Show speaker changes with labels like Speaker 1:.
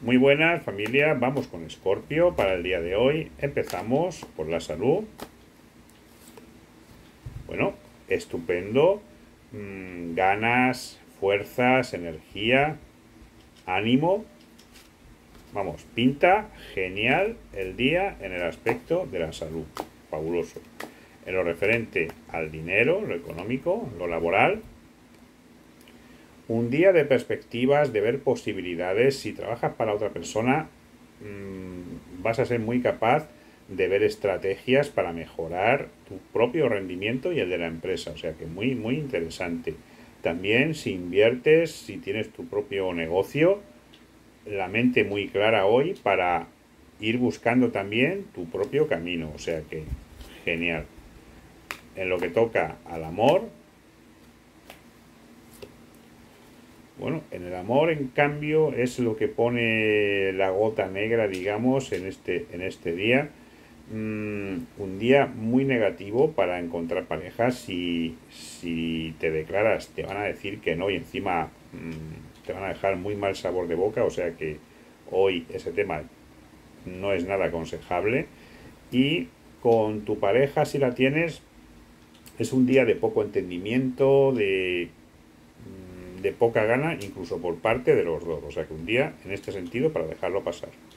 Speaker 1: Muy buenas familia, vamos con Escorpio para el día de hoy. Empezamos por la salud. Bueno, estupendo. Ganas, fuerzas, energía, ánimo. Vamos, pinta genial el día en el aspecto de la salud. Fabuloso. En lo referente al dinero, lo económico, lo laboral, un día de perspectivas, de ver posibilidades. Si trabajas para otra persona, vas a ser muy capaz de ver estrategias para mejorar tu propio rendimiento y el de la empresa. O sea que muy, muy interesante. También si inviertes, si tienes tu propio negocio, la mente muy clara hoy para ir buscando también tu propio camino. O sea que genial. En lo que toca al amor, bueno, en el amor, en cambio, es lo que pone la gota negra, digamos, en este día. Un día muy negativo para encontrar parejas. Si te declaras, te van a decir que no y encima te van a dejar muy mal sabor de boca. O sea que hoy ese tema no es nada aconsejable. Y con tu pareja, si la tienes, es un día de poco entendimiento, de poca gana, incluso por parte de los dos. O sea que un día en este sentido para dejarlo pasar.